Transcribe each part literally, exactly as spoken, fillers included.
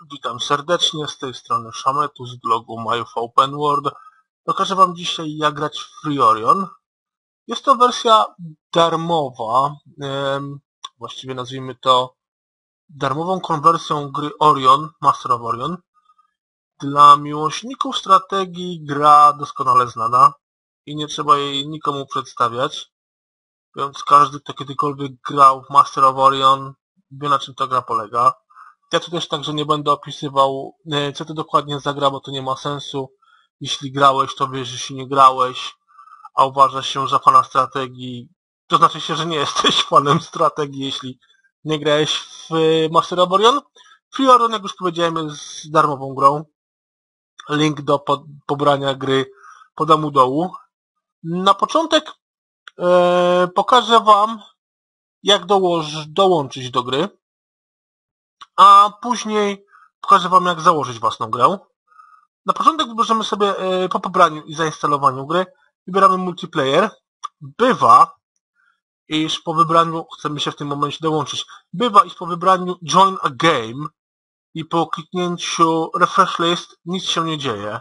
Witam serdecznie, z tej strony Szametu z blogu MyOpenWorld. Pokażę Wam dzisiaj, jak grać w Free Orion. Jest to wersja darmowa, właściwie nazwijmy to darmową konwersją gry Orion, Master of Orion. Dla miłośników strategii gra doskonale znana i nie trzeba jej nikomu przedstawiać, więc każdy, kto kiedykolwiek grał w Master of Orion, wie, na czym ta gra polega. Ja tu też także nie będę opisywał, co to dokładnie za gra, bo to nie ma sensu. Jeśli grałeś, to wiesz, jeśli nie grałeś, a uważasz się za fana strategii, to znaczy się, że nie jesteś fanem strategii, jeśli nie grałeś w Master of Orion. Free Orion, jak już powiedziałem, jest darmową grą. Link do pobrania gry podam u dołu. Na początek e, pokażę Wam, jak dołoż, dołączyć do gry, a później pokażę Wam, jak założyć własną grę. Na początek wybierzemy sobie e, po pobraniu i zainstalowaniu gry, wybieramy multiplayer. Bywa, iż po wybraniu, chcemy się w tym momencie dołączyć, bywa, iż po wybraniu join a game i po kliknięciu refresh list nic się nie dzieje.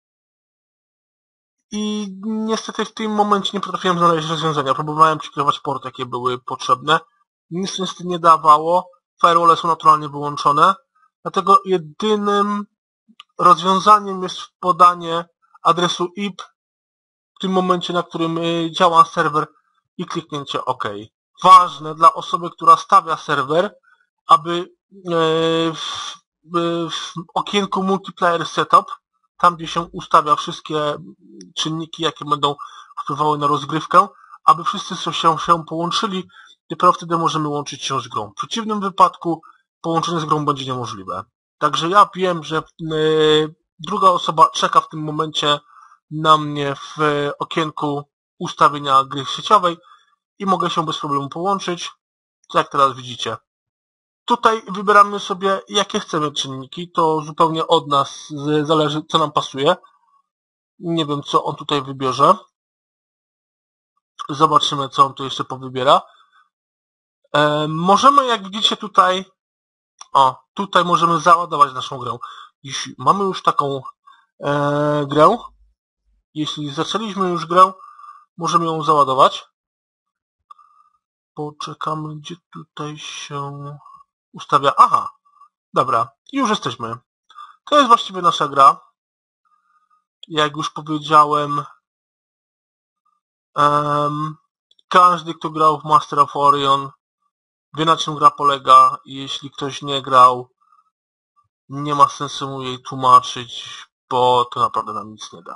I niestety w tym momencie nie potrafiłem znaleźć rozwiązania. Próbowałem przykrywać porty, jakie były potrzebne. Nic niestety nie dawało. Firewall są naturalnie wyłączone. Dlatego jedynym rozwiązaniem jest podanie adresu I P w tym momencie, na którym działa serwer, i kliknięcie OK. Ważne dla osoby, która stawia serwer, aby w, w okienku Multiplayer Setup, tam gdzie się ustawia wszystkie czynniki, jakie będą wpływały na rozgrywkę, aby wszyscy się, się połączyli, dopiero wtedy możemy łączyć się z grą. W przeciwnym wypadku połączenie z grą będzie niemożliwe. Także ja wiem, że yy, druga osoba czeka w tym momencie na mnie w okienku ustawienia gry sieciowej i mogę się bez problemu połączyć, jak teraz widzicie. Tutaj wybieramy sobie, jakie chcemy czynniki, to zupełnie od nas zależy, co nam pasuje. Nie wiem, co on tutaj wybierze. Zobaczymy, co on tu jeszcze powybiera. E, możemy, jak widzicie tutaj, o, tutaj możemy załadować naszą grę. Jeśli mamy już taką e, grę, jeśli zaczęliśmy już grę, możemy ją załadować. Poczekamy, gdzie tutaj się ustawia. Aha, dobra, już jesteśmy. To jest właściwie nasza gra. Jak już powiedziałem, um, każdy, kto grał w Master of Orion, wie, na czym gra polega. Jeśli ktoś nie grał, nie ma sensu mu jej tłumaczyć, bo to naprawdę nam nic nie da.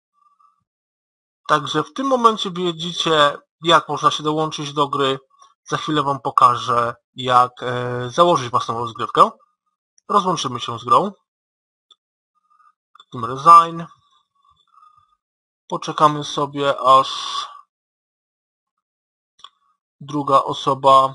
Także w tym momencie widzicie, jak można się dołączyć do gry. Za chwilę Wam pokażę, jak e, założyć własną rozgrywkę. Rozłączymy się z grą. Kliknijmy Resign. Poczekamy sobie, aż druga osoba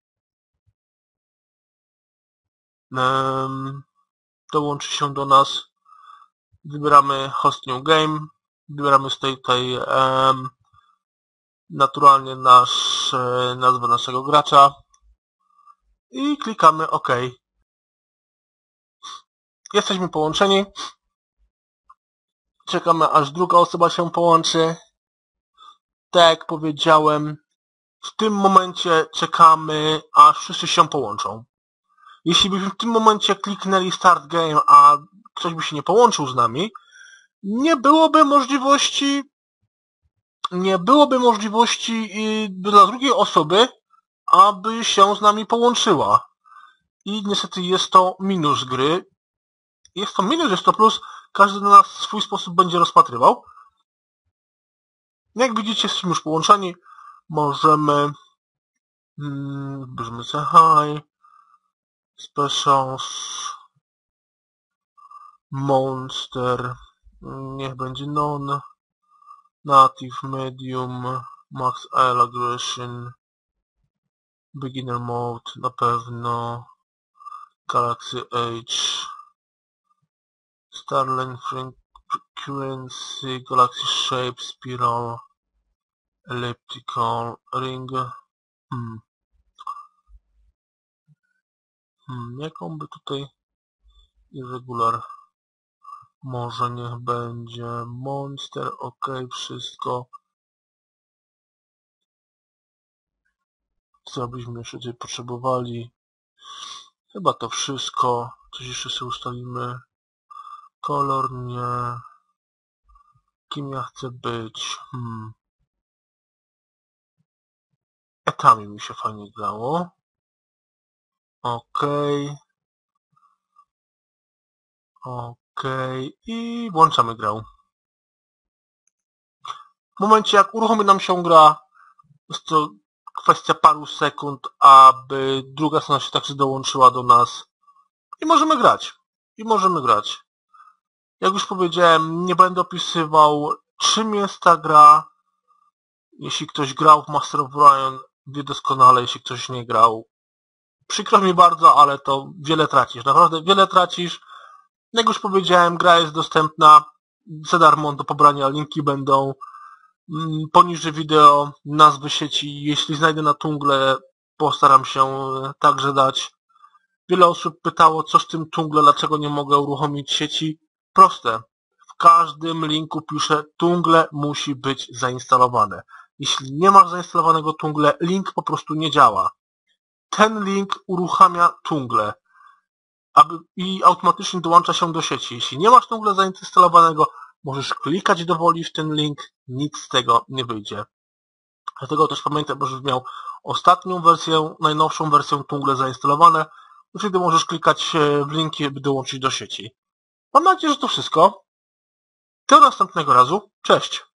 um, dołączy się do nas. Wybieramy Host New Game. Wybieramy z tej, tej um, naturalnie nasz, e, nazwę naszego gracza i klikamy OK. Jesteśmy połączeni. Czekamy, aż druga osoba się połączy. Tak jak powiedziałem, w tym momencie czekamy, aż wszyscy się połączą. Jeśli byśmy w tym momencie kliknęli Start Game, a ktoś by się nie połączył z nami, nie byłoby możliwości nie byłoby możliwości dla drugiej osoby, aby się z nami połączyła. I niestety jest to minus gry. Jest to minus, jest to plus. Każdy na nas w swój sposób będzie rozpatrywał. Jak widzicie, jesteśmy już połączeni. Możemy hmm, bierzemy C H I, Specials, Monster, niech będzie Non, Native, Medium, Max L Aggression, Beginner Mode, na pewno, Galaxy Age, Starline Frequency, Galaxy Shape, Spiral, Elliptical, Ring. Hmm. Hmm, jaką by tutaj Irregular. Może niech będzie Monster, ok, wszystko. Co byśmy jeszcze tutaj potrzebowali? Chyba to wszystko. Coś jeszcze sobie ustalimy. Kolor nie. Kim ja chcę być? Hmm. Etami mi się fajnie grało. Ok. Ok. I włączamy grę. W momencie jak uruchomi nam się gra, jest to kwestia paru sekund, aby druga strona się także dołączyła do nas. I możemy grać. I możemy grać. Jak już powiedziałem, nie będę opisywał, czym jest ta gra. Jeśli ktoś grał w Master of Orion, wie doskonale, jeśli ktoś nie grał. Przykro mi bardzo, ale to wiele tracisz. Naprawdę wiele tracisz. Jak już powiedziałem, gra jest dostępna za darmo do pobrania. Linki będą poniżej wideo, nazwy sieci. Jeśli znajdę na Tungle, postaram się także dać. Wiele osób pytało, co z tym Tungle, dlaczego nie mogę uruchomić sieci. Proste. W każdym linku piszę, Tungle musi być zainstalowane. Jeśli nie masz zainstalowanego Tungle, link po prostu nie działa. Ten link uruchamia Tungle aby, i automatycznie dołącza się do sieci. Jeśli nie masz Tungle zainstalowanego, możesz klikać do woli w ten link, nic z tego nie wyjdzie. Dlatego też pamiętaj, żebyś miał ostatnią wersję, najnowszą wersję Tungle zainstalowane. I wtedy możesz klikać w linki, by dołączyć do sieci. Mam nadzieję, że to wszystko. Do następnego razu. Cześć!